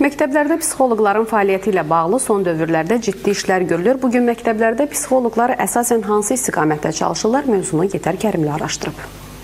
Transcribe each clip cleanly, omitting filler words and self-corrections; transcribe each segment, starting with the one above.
Məktəblərdə psixoloqların fəaliyyəti ilə bağlı son dövrlərdə ciddi işlər görülür. Bugün məktəblərdə psixoloqlar əsasən hansı istiqamətdə çalışırlar? Mövzunu Yetər Kərimli araşdırıb.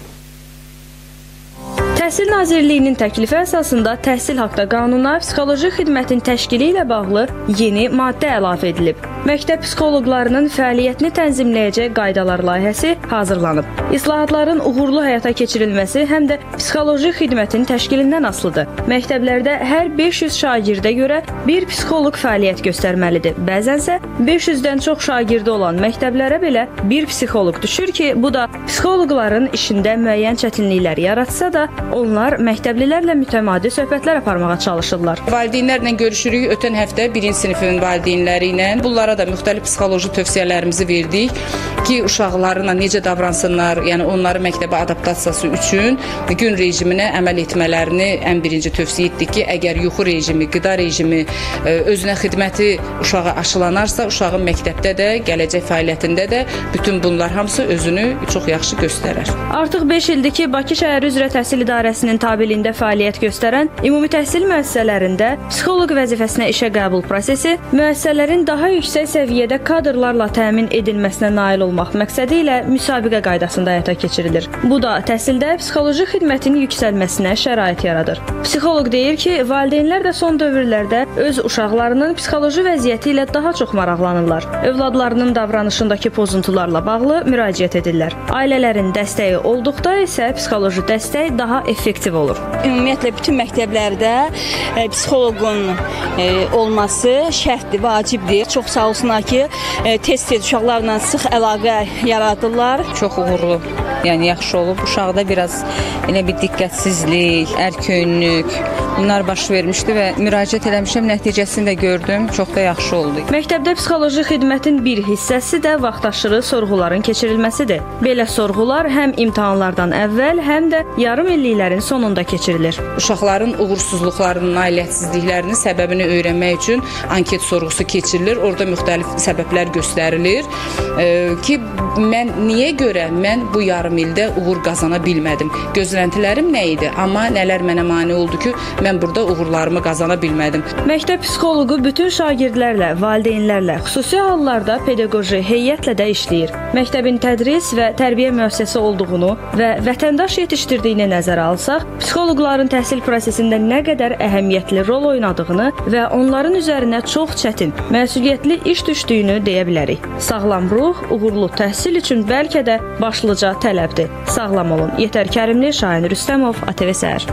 Təhsil Nazirliyinin təklifi əsasında Təhsil Haqqı Qanununa psixoloji xidmətin təşkili ilə bağlı yeni maddə əlavə edilib. Məktəb psixoloqlarının fəaliyyətini tənzimləyəcək qaydalar layihəsi hazırlanıb. İslahatların uğurlu həyata keçirilməsi həm də psixoloji xidmətin təşkilindən asılıdır. Məktəblərdə hər 500 şagirdə görə bir psixoloq fəaliyyət göstərməlidir. Bəzənsə 500-dən çox şagirdi olan məktəblərə belə bir psixoloq düşür ki, bu da psixoloqların işində müəyyən çətinliklər yaratsa da, onlar məktəblilərlə mütəmadi söhbətlər aparmağa çalışırlar. Valideynlərlə görüşürük. Ötən həftə 1-ci sinifin valideynləri ilə. Bunlara da müxtəlif psixoloji tövsiyələrimizi verdik ki, uşaqlarla necə davransınlar, yəni onları məktəbə adaptasiyası üçün gün rejiminə əməl etmələrini ən birinci tövsiyə etdik ki, əgər yuxu rejimi, qida rejimi, özünə xidməti uşağa aşılanarsa, uşağın məktəbdə də, gələcək fəaliyyətində də bütün bunlar hamısı özünü çox yaxşı göstərər. Artıq 5 ildir ki, Bakı şəhəri üzrə Təhsil İdarəsinin tabeliyində fəaliyyət göstərən ümumi təhsil müəssisələrində psixoloq vəzifəsinə işə qəbul prosesi müəssisələrin daha yüksək səviyyədə kadrlarla təmin edilməsinə nail olmaq məqsədi ilə müsabiqə qaydasında həyata keçirilir. Bu da təhsildə psixoloji xidmətin yüksəlməsinə şərait yaradır. Psixoloq deyir ki, valideynlər də son dövrlərdə öz uşaqlarının psixoloji vəziyyəti ilə daha çox maraqlanırlar. Övladlarının davranışındakı pozuntularla bağlı müraciət edirlər. Ailələrin dəstəyi olduqda isə psixoloji dəstək daha effektiv olur. Ümumiyyətlə bütün məktəblərdə psixoloqun olması şərtdir, vacibdir. Çox sağ olsunlar ki, tez-tez uşaqlarla sıx əlaqə yaradırlar. Çox uğurlu, yəni yaxşı olub. Uşaqda biraz elə bir diqqətsizlik, ərköyünlük bunlar baş vermişdi və müraciət eləmişəm, nəticəsini də gördüm. Çox da yaxşı oldu. Məktəbdə psixoloji xidmətin bir hissəsi də vaxtaşırı sorğuların keçirilməsidir. Belə sorğular həm imtahanlardan əvvəl, həm də yarım illiklərin sonunda keçirilir. Uşaqların uğursuzluqlarının, nailiyyətsizliklərinin səbəbini öyrənmək üçün anket sorğusu keçirilir. Orada müxtəlif səbəblər göstərilir ki, niyə görə mən bu yarım ildə uğur qazana bilmədim? Gözləntilərim nə idi? Amma nələr mənə mane oldu ki, mən burada uğurlarımı qazana bilmədim. Məktəb psixoloqu bütün şagirdlərlə, valideynlərlə, xüsusi hallarda pedaqoji heyətlə də işləyir. Məktəbin tədris və tərbiyə müəssisəsi olduğunu və vətəndaş yetişdirdiyini nəzərə alsaq, psixoloqların təhsil prosesində nə qədər əhəmiyyətli rol oynadığını və onların üzərinə çox çətin, məsuliyyətli iş düşdüyünü deyə bilərik. Sağlam ruh, uğurlu təhsil üçün bəlkə də başlıca tələbdir. Sağlam olun. Yetər Kərimli, Şahin Rüstəmov, ATV Səhər.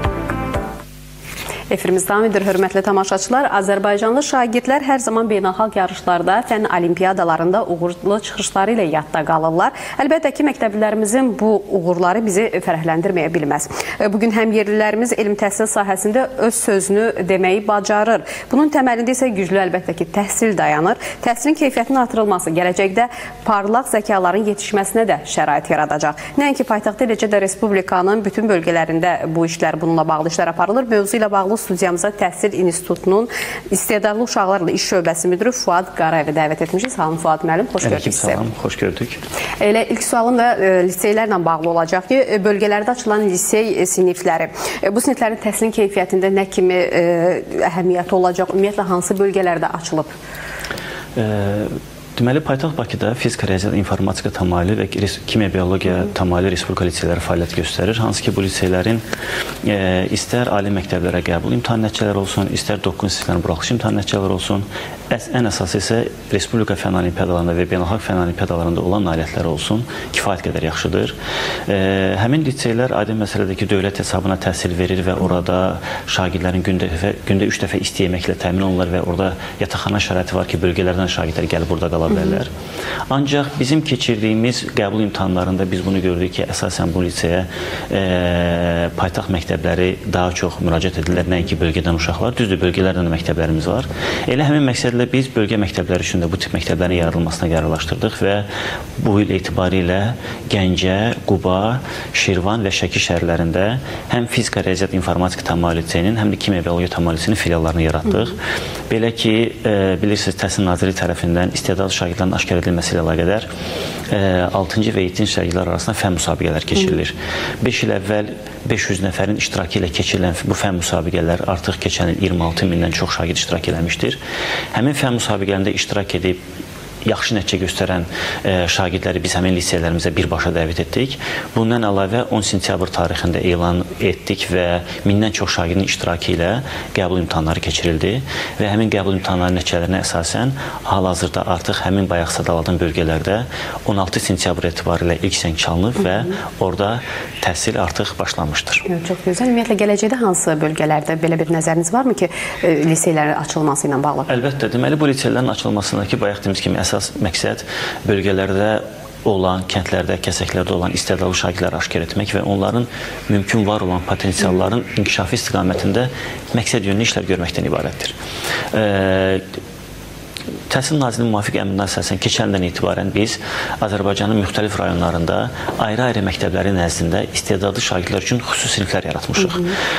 Efirimiz davam edir, hörmətli tamaşaçılar. Azərbaycanlı şagirdlər hər zaman beynəlxalq yarışlarda, fənn olimpiyadalarında uğurlu çıxışları ilə yadda qalırlar. Əlbəttə ki, məktəblilərimizin bu uğurları bizi fərəhləndirməyə bilməz. Bugün həm yerlilərimiz elm təhsil sahəsində öz sözünü deməyi bacarır. Bunun təməlində isə güclü əlbəttə ki, təhsil dayanır. Təhsilin keyfiyyətinin artırılması gələcəkdə parlaq zəkaların yetişməsinə də şərait yaradacaq. Nəinki paytaxtda, eləcə də Respublikanın bütün bölgələrində bu işlər, bununla bağlı işlər aparılır. Mövzu ilə bağlı studiyamıza Təhsil İnstitutunun istedadlı uşaqlarla iş şöbəsi müdürü Fuad Qarayevi dəvət etmişik. Salam Fuad müəllim, xoş gördük sizi. Salam, xoş gördük. Elə ilk sualım da liseylərlə bağlı olacaq ki, bölgələrdə açılan lisey sinifləri. Bu siniflərin təhsilin keyfiyyətində nə kimi əhəmiyyəti olacaq? Ümumiyyətlə, hansı bölgələrdə açılıb? Deməli, paytaxt Bakıda fizika, riyaziyyat, informatika təmayülü və kimya, biologiya təmayülü respublika liseyləri fəaliyyət göstərir. Hansı ki, bu liseylərin istər ali məktəblərə qəbul imtahan nəticələri olsun, istər 9 siniflərin buraxılış imtahan nəticələri olsun, ən əsası isə respublika fənn olimpiyadalarında və beynəlxalq fənn olimpiyadalarında olan nailiyyətləri olsun, kifayət qədər yaxşıdır. Həmin liseylər aydın məsələdir ki, dövlət hesabına təhsil verir və orada şagirdlərin gündə 3 dəfə isti yeməklə təmin olunurlar və orada yataqxana şəraiti var ki, bölgələrdən şagirdlər gəlib burada qala bilərlər. Ancaq bizim keçirdiyimiz qəbul imtahanlarında biz bunu gördük ki, əsasən bu liseyə paytaxt məktəbləri daha çox müraciət edirlər, nəinki bölgədən uşaqlar. Düzdür, bölgələrdən də məktəblərimiz var. Elə həmin məqsədlə biz bölgə məktəbləri üçün də bu tip məktəblərin yaradılmasına qərarlaşdırdıq və bu il etibarilə Gəncə, Quba, Şirvan və Şəki şəhərlərində həm fizika, riyaziyyat, informatika təmayüllü liseyin, həm də kimya, biologiya təmayüllü liseyin filiallarını yaratdıq. Belə ki, bilirsiniz, Təhsil Nazirliyi tərəfindən istedadlı şagirdlərin aşkar edilməsi ilə əlaqədar 6-cı və 7-ci şagirdlər arasında fənn müsabiqələr keçirilir. 5 il əvvəl 500 nəfərin iştirakı ilə keçirilən bu fənn müsabiqələr artıq keçən il 26 mindən çox şagird iştirak eləmişdir. Həmin fənn müsabiqələrində iştirak edib yaxşı nəticə göstərən şagirdləri biz həmin liseylərimizə birbaşa dəvət etdik. Bundan əlavə 10 sentyabr tarixində elan etdik və 1000-dən çox şagirdin iştirakı ilə qəbul imtahanları keçirildi və həmin qəbul imtahanları nəticələrinə əsasən hal-hazırda artıq həmin bayaq sadaladığım bölgələrdə 16 sentyabr etibarilə ilk zəng çalınıb və orada təhsil artıq başlanmışdır. Çox gözəl. Ümumiyyətlə, gələcəkdə hansı bölgələrdə belə bir nəzəriniz varmı ki, liseylərin açılması ilə bağlı? Əlbəttə, deməli bu liseylərin açılmasındakı bayaq dediyimiz kimi əsas məqsəd bölgələrdə olan, kəndlərdə, kəsəklərdə olan istedadlı şagirdləri aşkar etmək və onların mümkün var olan potensialların inkişafı istiqamətində məqsəd yönlü işlər görməkdən ibarətdir. Təhsil Nazirliyinin müvafiq əmrinə əsasən keçən ildən etibarən biz Azərbaycanın müxtəlif rayonlarında ayrı-ayrı məktəbləri nəzdində istedadlı şagirdlər üçün xüsusi siniflər yaratmışıq.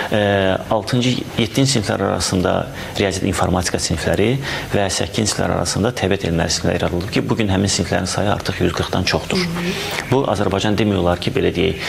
6-cı, 7-ci siniflər arasında riyaziyyat informatika sinifləri və 8-ci siniflər arasında təbiət elmləri sinifləri yaradılıb ki, bugün həmin siniflərin sayı artıq 140-dan çoxdur. Bu, Azərbaycan demək olar ki, belə deyək,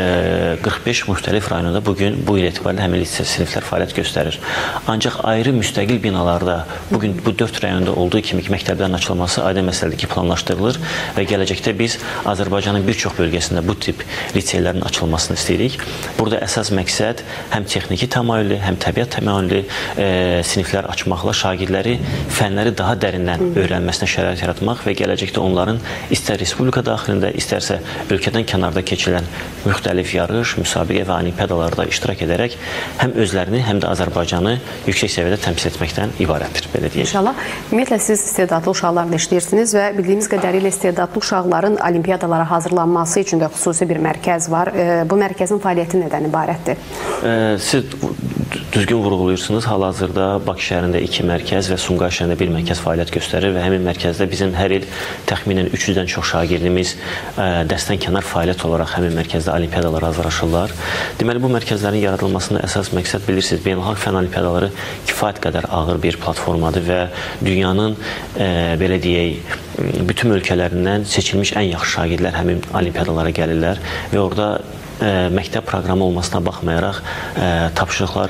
45 müxtəlif rayonunda bugün bu il etibarilə həmin siniflər fəaliyyət göstərir. Ancaq ayrı müstəqil binalarda bugün bu 4 rayonda olduğu kimi məktəblərin açılması aydın məsələdir ki, planlaşdırılır və gələcəkdə biz Azərbaycanın bir çox bölgəsində bu tip liseylərin açılmasını istəyirik. Burada əsas məqsəd həm texniki təmayüllü, həm təbiət təmayüllü siniflər açmaqla şagirdləri fənləri daha dərindən öyrənməsinə şərait yaratmaq və gələcəkdə onların istər respublika daxilində, istərsə ölkədən kənarda keçirilən müxtəlif yarış, müsabiqə və olimpiadalarda iştirak edərək həm özlərini, həm də Azərbaycanı yüksək səviyyədə təmsil etməkdən ibarətdir, belə deyək. İnşallah. Ümumiyyətlə, siz istedadlı uşaqlarla işləyirsiniz və bildiyimiz qədərilə istedadlı uşaqların olimpiyadalara hazırlanması üçün də xüsusi bir mərkəz var. Bu mərkəzin fəaliyyəti nədən ibarətdir? Siz düzgün vurğulayırsınız. Hal-hazırda Bakı şəhərində 2 mərkəz və Sumqayıt şəhərində 1 mərkəz fəaliyyət göstərir və həmin mərkəzdə bizim hər il təxminən 300-dən çox şagirdimiz dərsdən kənar fəaliyyət olaraq həmin mərkəzdə olimpiyadalara hazırlaşırlar. Deməli, bu mərkəzlərin yaradılmasında əsas məqsəd, bilirsiniz, beynəlxalq fənn olimpiadaları kifayət qədər ağır bir platformadır və dünyanın belə deyək, bütün ölkələrindən seçilmiş ən yaxşı şagirdlər həmin olimpiyadalara gəlirlər və orada məktəb proqramı olmasına baxmayaraq tapşırıqlar,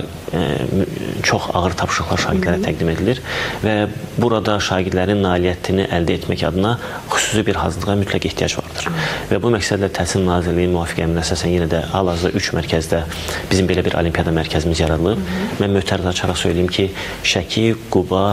çox ağır tapşırıqlar şagirdlərə təqdim edilir və burada şagirdlərin nailiyyətini əldə etmək adına xüsusi bir hazırlığa mütləq ehtiyac vardır. Və bu məqsədlə Təhsil Nazirliyinin müvafiq əmrinə əsasən yenə də hal-hazırda 3 mərkəzdə bizim belə bir olimpiyada mərkəzimiz yaradılıb. Mən möhtərizə açaraq söyləyim ki, Şəki, Quba,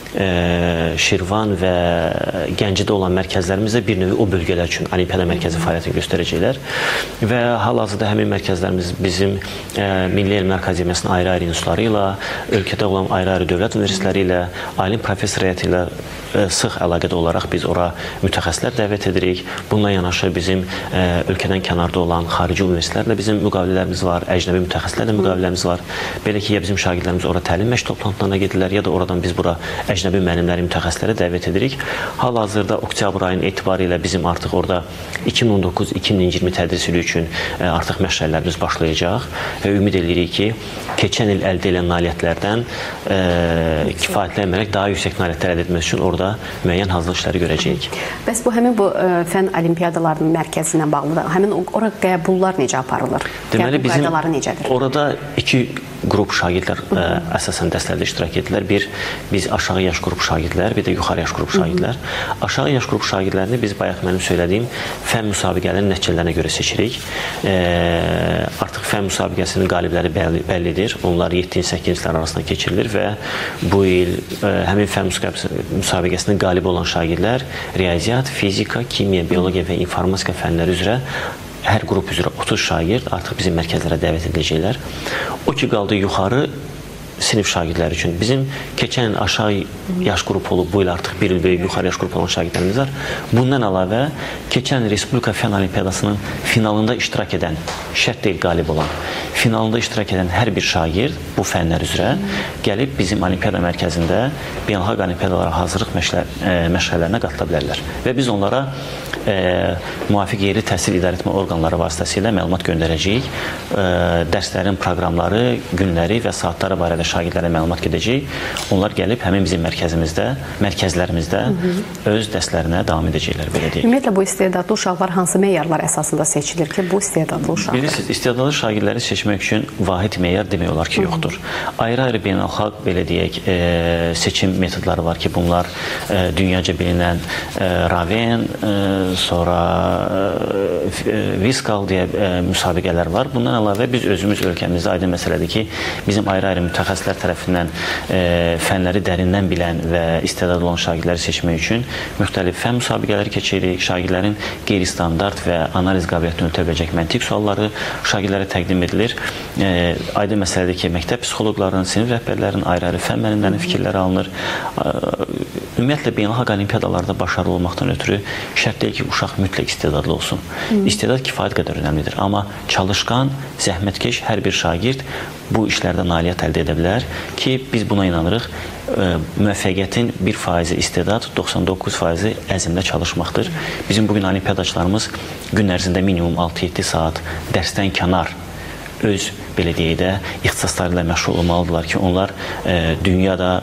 Şirvan və Gəncədə olan mərkəzlərimiz də bir növ o bölgələr üçün olimpiyada mərkəzi fəaliyyətini göstərəcəklər və hal-hazırda həmin mərkəzlərimiz bizim Milli Elmlər Akademiyasının ayrı-ayrı institutları ilə, ölkədə olan ayrı-ayrı dövlət universitetləri ilə, alim professor heyəti ilə sıx əlaqədə olaraq biz ora mütəxəssislər dəvət edirik. Bununla yanaşı bizim ölkədən kənarda olan xarici universitetlərlə bizim müqavilələrimiz var, əcnəbi mütəxəssislərlə müqavilələrimiz var. Belə ki, ya bizim şagirdlərimiz ora təlim məşq toplantılarına gedirlər, ya da oradan biz bura əcnəbi müəllimləri, mütəxəssisləri dəvət edirik. Hal-hazırda oktyabr ayının etibarı ilə bizim artıq orada 2019-2020 tədris ili üçün artıq məşğələlərimiz başlayacaq və ümid edirik ki, keçən il əldə edilən nailiyyətlərdən kifayətlənmərək daha yüksək nailiyyətlər əldə etmək üçün orada müəyyən hazırlıq işləri görəcəyik. Bəs bu həmin bu fənn olimpiyadalarının mərkəzi ilə bağlıdır. Həmin ora qəbullar necə aparılır? Deməli, bizim orada 2 qrup şagirdlər əsasən dərslərdə iştirak edirlər. Bir, biz aşağı yaş qrup şagirdlər, bir də yuxarı yaş qrup şagirdlər. Aşağı yaş qrup şagirdlərini biz bayaq mənim söylədiyim fənn müsabiqələrinin nəticələrinə görə seçirik. Artıq fənn müsabiqəsinin qalibləri bəllidir. Onlar 7-8 siniflər arasında keçirilir və bu il həmin fənn müsabiqəsinin qalibi olan şagirdlər riyaziyyat, fizika, kimya, biologiya və informatika fənləri üzrə hər qrup üzrə 30 şagird artıq bizim mərkəzlərə dəvət ediləcəklər. O ki, qaldı yuxarı sinif şagirdləri üçün. Bizim keçən il aşağı yaş qrupu olub, bu il artıq bir il böyük yuxarı yaş qrupu olan şagirdlərimiz var. Bundan əlavə, keçən il Respublika Fənn Olimpiyadasının finalında iştirak edən, şərt deyil qalib olan, finalında iştirak edən hər bir şagird bu fənlər üzrə gəlib bizim olimpiyada mərkəzində beynəlxalq olimpiyadalara hazırlıq məşğələlərinə qatıla bilərlər. Və biz onlara müvafiq yerli təhsil idarəetmə orqanları vasitəsilə məlumat göndərəcəyik. Dərslərin proqramları, günləri və saatları barədə şagirdlərə məlumat gedəcək. Onlar gəlib həmin bizim mərkəzlərimizdə öz dərslərinə davam edəcəklər, belə deyək. Ümumiyyətlə, bu istedadlı uşaqlar hansı meyarlar əsasında seçilir ki, bu istedadlı uşaqlar? Bilirsiniz, istedadlı şagirdləri seçmək üçün vahid meyar demək olar ki, yoxdur. Ayrı-ayrı beynəlxalq, belə deyək, seçim metodları var ki, bunlar dünyaca bilinən Raven, sonra Viskal deyə müsabiqələr var. Bundan əlavə biz özümüz ölkəmizdə aydın məsələdir ki, bizim ayrı-ayrı mütəxəssislər tərəfindən fənləri dərindən bilən və istedadlı olan şagirdləri seçmək üçün müxtəlif fən müsabiqələri keçirik. Şagirdlərin qeyri-standart və analiz qabiliyyətini ölçə biləcək məntiq sualları şagirdlərə təqdim edilir. Aydın məsələdir ki, məktəb psixoloqlarının, sinif rəhbərlərinin ayrı-ayrı fən müəllimlərinin fikirləri alınır. Ümumiyyətlə, beynəlxalq olimpiadalarda başarılı olmaqdan ötürü şərt deyil ki, uşaq mütləq istedadlı olsun. İstedad kifayət qədər önəmlidir. Amma çalışqan, zəhmətkeş hər bir şagird bu işlərdə nailiyyət əldə edə bilər ki, biz buna inanırıq. Müvəffəqiyyətin 1% istedad, 99% əzmdə çalışmaqdır. Bizim bugün olimpiyadaçılarımız gün ərzində minimum 6-7 saat dərsdən kənar öz, belə deyək də, ixtisasları ilə məşğul olmalıdırlar ki, onlar dünyada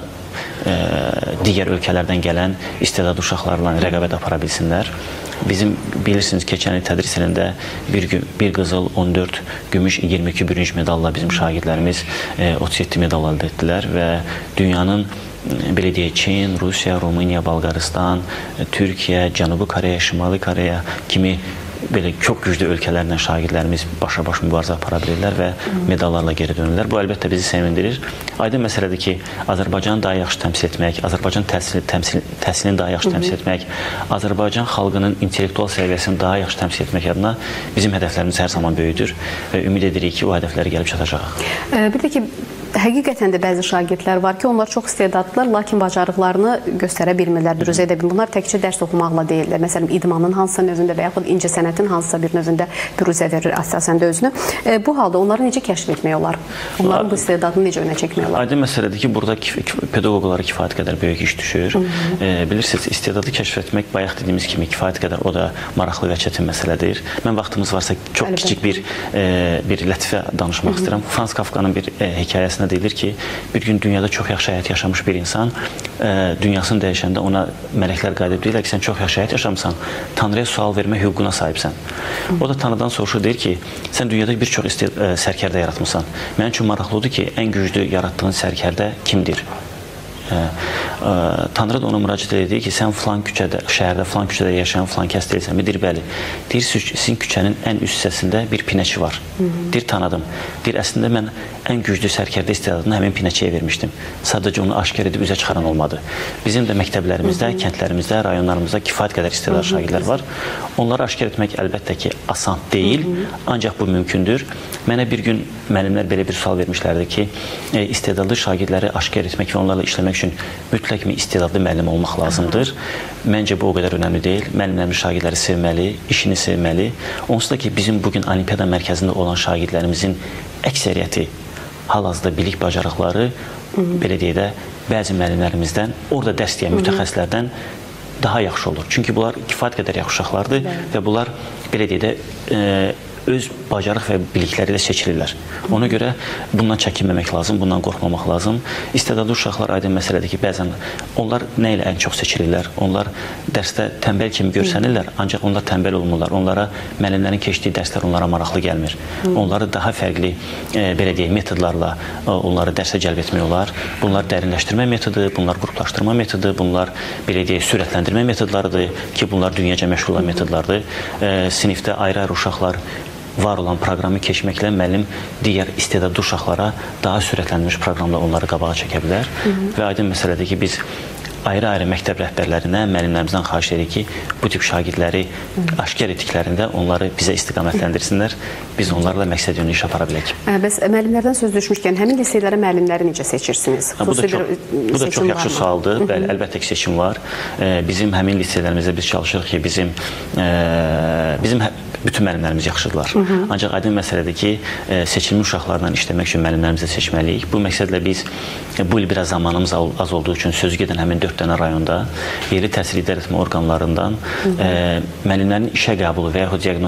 digər ölkələrdən gələn istedadlı uşaqlarla rəqabət apara bilsinlər. Bizim, bilirsiniz, keçən il tədris ilində bir qızıl, 14 gümüş, 22 bürünc medalla bizim şagirdlərimiz 37 medal əldə etdilər və dünyanın, belə deyək, Çin, Rusiya, Rumıniya, Bolqarıstan, Türkiyə, Cənubi Koreya, Şimali Koreya kimi belə çox güclü ölkələrlə şagirdlərimiz başa-baş mübarizə apara bilirlər və medallarla geri dönürlər. Bu, əlbəttə, bizi sevindirir. Aydın məsələdir ki, Azərbaycanı daha yaxşı təmsil etmək, Azərbaycan təhsilini daha yaxşı təmsil etmək, Azərbaycan xalqının intellektual səviyyəsini daha yaxşı təmsil etmək adına bizim hədəflərimiz hər zaman böyüdür və ümid edirik ki, o hədəflərə gəlib çatacaq. Bir də ki, həqiqətən də bəzi şagirdlər var ki, onlar çox istedadlılar, lakin bacarıqlarını göstərə bilmirlər, büruzə edə bilmirlər. Bunlar təkcə dərs oxumaqla deyirlər. Məsələn, idmanın hansısa növündə və yaxud incəsənətin hansısa bir növündə büruzə verir əsasən də özünü. Bu halda onları necə kəşf etmək olar? Onların bu istedadını necə önə çəkmək olar? Aydın məsələdir ki, burada pedaqoqlara kifayət qədər böyük iş düşür. Bilirsiniz, istedadlı kəşf etmək, bayaq dediyimiz kimi kifayət qədər o da maraqlı və çətin məsələdir. Mən vaxtımız varsa çox kiçik bir lətifə danışmaq istəyirəm. Franz Kafkanın bir hekayəsində deyilir ki, bir gün dünyada çox yaxşı həyat yaşamış bir insan dünyasını dəyişəndə ona mələklər qayıdıb deyirlər ki, sən çox yaxşı həyat yaşamısan, Tanrıya sual vermə hüququna sahibsən. O da Tanrıdan soruşur, deyir ki, sən dünyada bir çox sərkərdə yaratmışsan. Mənim üçün maraqlıdır ki, ən güclü yaratdığın sərkərdə kimdir? Tanrı da ona müraciət edir ki, sən filan küçədə, şəhərdə filan küçədə yaşayan filan kəs deyilsən. Deyir, bəli. Deyir, sizin küçənin ən üst hissəsində bir pinəçi var. Deyir, tanıdım. Deyir, əslində mən ən güclü sərkərdə istedadını həmin pinəçiyə vermişdim. Sadəcə onu aşkar edib üzə çıxaran olmadı. Bizim də məktəblərimizdə, kəndlərimizdə, rayonlarımızda kifayət qədər istedadlı şagirdlər var. Onları aşkar etmək əlbəttə ki, asan deyil, ancaq bu mümkündür. Mənə bir gün müəllimlər belə bir sual vermişlərdi ki, istedadlı şagirdləri aşkar etmək və onlarla işləmək üçün mütləq mi istedadlı müəllim olmaq lazımdır? Məncə bu o qədər önəmli deyil. Müəllimlərimiz şagirdləri sevməli, işini sevməli. Onsuz da ki, bizim bugün Olimpiada mərkəzində olan şagirdlərimizin əksəriyyəti hal-hazırda bilik bacarıqları, belə deyək də, bəzi müəllimlərimizdən, orada dərs deyən mütəxəssislərdən daha yaxşı olur. Çünki bunlar kifayət qədər yaxşı uşaqlardır və bunlar, belə deyək də, öz bacarıq və bilikləri ilə seçilirlər. Ona görə bundan çəkinməmək lazım, bundan qorxmamaq lazım. İstedadlı uşaqlar aydın məsələdir ki, bəzən onlar nə ilə ən çox seçilirlər? Onlar dərsdə tənbəl kimi görsənirlər, ancaq onlar tənbəl olmurlar. Onlara müəllimlərin keçdiyi dərslər onlara maraqlı gəlmir. Onları daha fərqli, belə deyək, metodlarla onları dərsə cəlb etmək olar. Bunlar dərinləşdirmə metodu, bunlar qruplaşdırma metodu, bunlar, belə deyək, sürətləndirmə metodlarıdır ki, bunlar dünyaca məşğul olan metodlardır. Sinifdə ayrı-ayrı uşaqlar var olan proqramı keçməklə müəllim digər istedadlı uşaqlara daha sürətlənmiş proqramla onları qabağa çəkə bilər. Və aydın məsələdir ki, biz ayrı-ayrı məktəb rəhbərlərinə, müəllimlərimizdən xahiş edirik ki, bu tip şagirdləri aşkar etdiklərində onları bizə istiqamətləndirsinlər, biz onlarla məqsəd yönlü iş apara bilək. Bəs müəllimlərdən söz düşmüşkən, həmin liseylərə müəllimləri necə seçirsiniz? Bu da çox yaxşı sualdır. Bəli, əlbəttə ki, seçim var. Bizim həmin liseylərimizdə biz çalışırıq ki, bizim bütün müəllimlərimiz yaxşıdırlar. Ancaq aydın məsələdir ki, seçilmiş uşaqlarla işləmək üçün müəllimlərimizi seçməliyik. Bu məqsədlə biz bu il biraz zamanımız az olduğu üçün sözü gedən həmin 4 dənə rayonda yerli təhsil idarəetmə orqanlarından müəllimlərin işə qəbulu və yaxud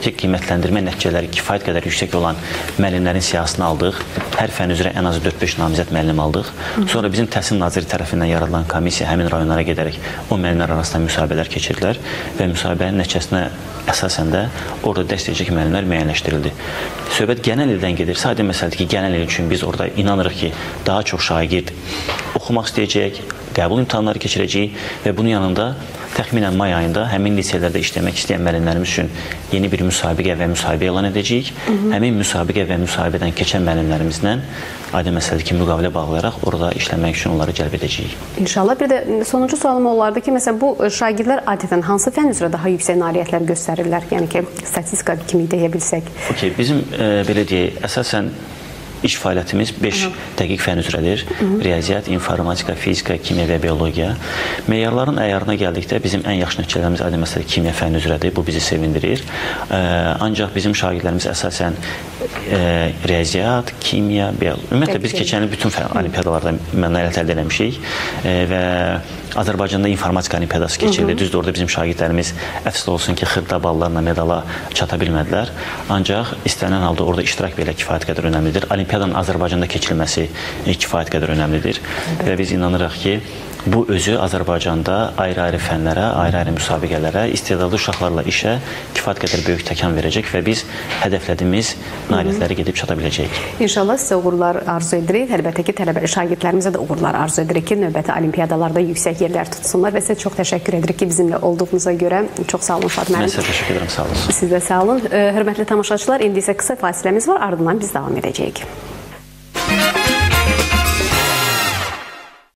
qiymətləndirmə nəticələri kifayət qədər yüksək olan müəllimlərin siyahısını aldıq. Hər fənn üzrə ən azı 4-5 namizəd müəllim aldıq. Sonra bizim Təhsil Naziri tərəfindən yaradılan komissiya həmin rayonlara gedərək o müəllimlər arasında müsahibələr keçirdilər və müsahibənin nəticəsinə əsasən də orada dərs deyəcək müəllimlər müəyyənləşdirildi. Söhbət gələn ildən gedir. Sadə məsələdir ki, gələn il üçün biz orada inanırıq ki, daha çox şagird oxumaq istəyəcək, qəbul imtahanları keçirəcəyik və bunun yanında təxminən may ayında həmin liselərdə işləmək istəyən müəllimlərimiz üçün yeni bir müsabiqə və müsahibə elan edəcəyik. Həmin müsabiqə və müsahibədən keçən müəllimlərimizlə aydın məsələdir ki, müqavilə bağlayaraq orada işləmək üçün onları cəlb edəcəyik. İnşallah. Bir də sonuncu sualım olardı ki, məsələn, bu şagirdlər adətən hansı fənn üzrə daha yüksək nailiyyətlər göstərirlər? Yəni ki, statistika kimi deyə bilsək. Okay, bizim belə deyək, əsasən İş fəaliyyətimiz 5 dəqiq fənn üzrədir. Riyaziyyat, informatika, fizika, kimya və biologiya. Meyarların əyarına gəldikdə bizim ən yaxşı nəticələrimiz aydın məsələ kimya fənn üzrədir. Bu bizi sevindirir. Ancaq bizim şagirdlərimiz əsasən riyaziyyat, kimya, biologiya. Ümumiyyətlə biz keçən il bütün olimpiadalarda nailiyyət əldə etmişik və Azərbaycanda informatika olimpiadası keçirildi. Düzdür, orada bizim şagirdlərimiz əfsuslar olsun ki, xırda ballarla medala çata bilmədilər. Ancaq istənilən halda orada iştirak belə kifayət qədər önəmlidir. Olimpiyadanın Azərbaycanda keçirilməsi kifayət qədər önəmlidir və biz inanırıq ki, bu özü Azərbaycanda ayrı-ayrı fənlərə, ayrı-ayrı müsabiqələrə, istedadlı uşaqlarla işə kifayət qədər böyük təkan verəcək və biz hədəflədiyimiz nailiyyətləri gedib çata biləcəyik. İnşallah sizə uğurlar arzu edirik. Əlbəttə ki, şagirdlərimizə də uğurlar arzu edirik ki, növbəti olimpiadalarda yüksək yerlər tutsunlar və sizə çox təşəkkür edirik ki, bizimlə olduğunuza görə. Çox sağ olun Fatma. Mən sizə təşəkkür edirəm, sağ olun. Siz də sağ olun. Hörmətli tamaşaçılar, indi isə qısa fasiləmiz var, ardından biz davam edəcəyik.